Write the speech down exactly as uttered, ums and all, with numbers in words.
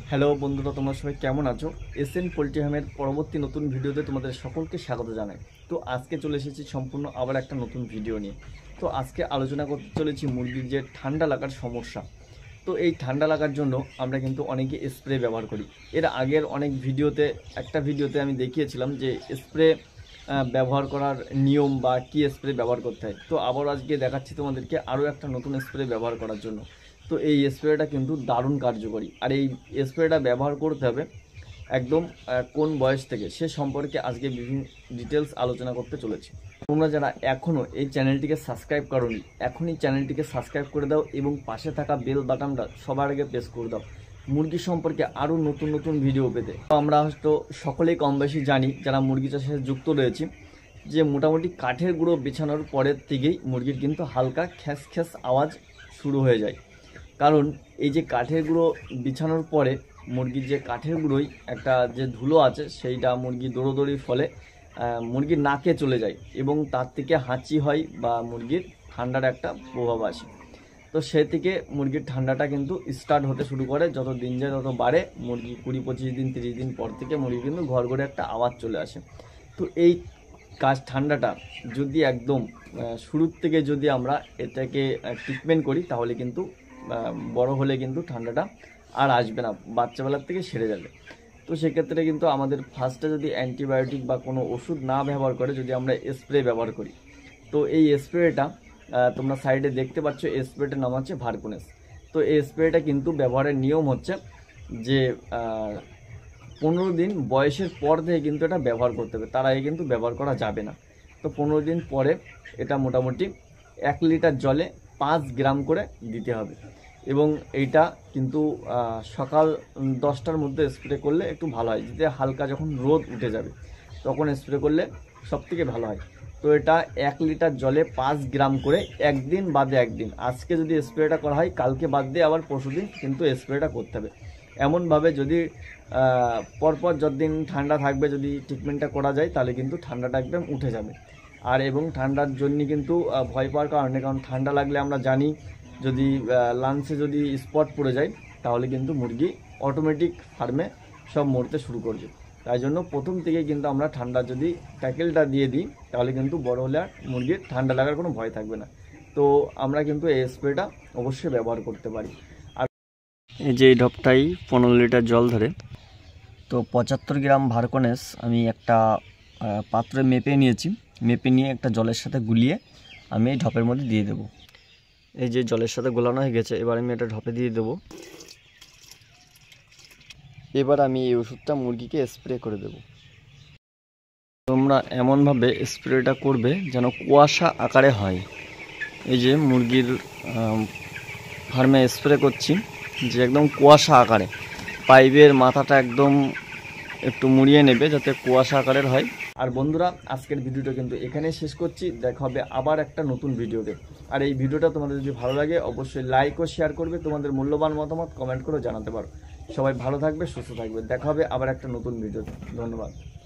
Hello বন্ধুরা, তোমরা সবাই কেমন আছো? এসএন পোল্ট্রি ফার্মের পরবর্তী নতুন ভিডিওতে তোমাদের সকলকে স্বাগত জানাই। তো আজকে চলে এসেছি সম্পূর্ণ আবার একটা নতুন ভিডিও নিয়ে। তো আজকে আলোচনা করতে চলেছি মুরগির যে ঠান্ডা লাগার সমস্যা। তো এই ঠান্ডা লাগার জন্য আমরা কিন্তু অনেকে স্প্রে ব্যবহার করি। এর আগের অনেক ভিডিওতে একটা ভিডিওতে আমি দেখিয়েছিলাম যে স্প্রে ব্যবহার করার নিয়ম বা কী স্প্রে ব্যবহার করতে হয়। তো আবার আজকে দেখাচ্ছি তোমাদেরকে আরও একটা নতুন স্প্রে ব্যবহার করার জন্য। তো এই স্প্রেটা কিন্তু দারুণ কার্যকরী, আর এই স্প্রেটা ব্যবহার করতে হবে একদম কোন বয়স থেকে সে সম্পর্কে আজকে বিভিন্ন ডিটেলস আলোচনা করতে চলেছি। তোমরা যারা এখনও এই চ্যানেলটিকে সাবস্ক্রাইব করোনি, এখনই চ্যানেলটিকে সাবস্ক্রাইব করে দাও এবং পাশে থাকা বেল বাটনটা সবার আগে প্রেস করে দাও মুরগি সম্পর্কে আরও নতুন নতুন ভিডিও পেতে। তো আমরা হয়তো সকলেই কম বেশি জানি যারা মুরগি চাষের সাথে যুক্ত রয়েছি যে মোটামুটি কাঠের গুঁড়ো বিছানোর পরের থেকেই মুরগির কিন্তু হালকা খ্যাস খ্যাস আওয়াজ শুরু হয়ে যায়। কারণ এই যে কাঠের গুঁড়ো বিছানোর পরে মুরগির যে কাঠের গুঁড়োই একটা যে ধুলো আছে সেইটা মুরগি দৌড়োদৌড়ির ফলে মুরগির নাকে চলে যায় এবং তার থেকে হাঁচি হয় বা মুরগির ঠান্ডার একটা প্রভাব আসে। তো সে থেকে মুরগির ঠান্ডাটা কিন্তু স্টার্ট হতে শুরু করে, যত দিন যায় তত বাড়ে। মুরগি কুড়ি পঁচিশ দিন তিরিশ দিন পর থেকে মুরগি কিন্তু ঘর ঘরে একটা আওয়াজ চলে আসে। তো এই কাজ ঠান্ডাটা যদি একদম শুরুর থেকে যদি আমরা এটাকে ট্রিটমেন্ট করি তাহলে কিন্তু বড় হলে কিন্তু ঠান্ডাটা আর আসবে না, বাচ্চাবেলার থেকে সেরে যাবে। তো সেক্ষেত্রে কিন্তু আমাদের ফার্স্টে যদি অ্যান্টিবায়োটিক বা কোনো ওষুধ না ব্যবহার করে যদি আমরা স্প্রে ব্যবহার করি, তো এই স্প্রেটা তোমরা সাইডে দেখতে পাচ্ছ, স্প্রেটার নাম হচ্ছে ভারকোনেস। তো এই স্প্রেটা কিন্তু ব্যবহারের নিয়ম হচ্ছে যে পনেরো দিন বয়সের পর থেকে কিন্তু এটা ব্যবহার করতে হবে, তার আগে কিন্তু ব্যবহার করা যাবে না। তো পনেরো দিন পরে এটা মোটামুটি এক লিটার জলে পাঁচ গ্রাম করে দিতে হবে এবং এইটা কিন্তু সকাল দশটার মধ্যে স্প্রে করলে একটু ভালো হয়, যেতে হালকা যখন রোদ উঠে যাবে তখন স্প্রে করলে সব থেকে ভালো হয়। তো এটা এক লিটার জলে পাঁচ গ্রাম করে একদিন বাদে একদিন, আজকে যদি স্প্রেটা করা হয় কালকে বাদ দিয়ে আবার পরশু দিন কিন্তু স্প্রেটা করতে হবে। এমনভাবে যদি পরপর যতদিন ঠান্ডা থাকবে যদি ট্রিটমেন্টটা করা যায় তাহলে কিন্তু ঠান্ডাটা একদম উঠে যাবে। আর এবং ঠান্ডার জন্য কিন্তু ভয় পাওয়ার কারণে, কারণ ঠান্ডা লাগলে আমরা জানি যদি লাঞ্চে যদি স্পট পড়ে যায় তাহলে কিন্তু মুরগি অটোমেটিক ফার্মে সব মরতে শুরু করবে। তাই জন্য প্রথম থেকে কিন্তু আমরা ঠান্ডা যদি ট্যাকেলটা দিয়ে দিই তাহলে কিন্তু বড় হলে আর মুরগির ঠান্ডা লাগার কোনো ভয় থাকবে না। তো আমরা কিন্তু এই স্প্রেটা অবশ্যই ব্যবহার করতে পারি। আর এই যে এই ঢপটাই পনেরো লিটার জল ধরে, তো পঁচাত্তর গ্রাম ভারকোনেস আমি একটা পাত্রে মেপে নিয়েছি। মেপে নিয়ে একটা জলের সাথে গুলিয়ে আমি এই ঢপের মধ্যে দিয়ে দেবো। এই যে জলের সাথে গোলানো হয়ে গেছে, এবার আমি এটা ঢপে দিয়ে দেবো। এবার আমি এই ওষুধটা মুরগিকে স্প্রে করে দেব। তোমরা এমনভাবে স্প্রেটা করবে যেন কুয়াশা আকারে হয়। এই যে মুরগির ফার্মে স্প্রে করছি যে একদম কুয়াশা আকারে, পাইপের মাথাটা একদম একটু মুড়িয়ে নেবে যাতে কুয়াশা আকারের হয়। আর বন্ধুরা, আজকের ভিডিওটা কিন্তু এখানেই শেষ করছি, দেখা হবে আবার একটা নতুন ভিডিওতে। আর এই ভিডিওটা তোমাদের যদি ভালো লাগে অবশ্যই লাইক ও শেয়ার করবে, তোমাদের মূল্যবান মতামত কমেন্ট করে জানাতে পারো। সবাই ভালো থাকবে, সুস্থ থাকবে, দেখা হবে আবার একটা নতুন ভিডিওতে। ধন্যবাদ।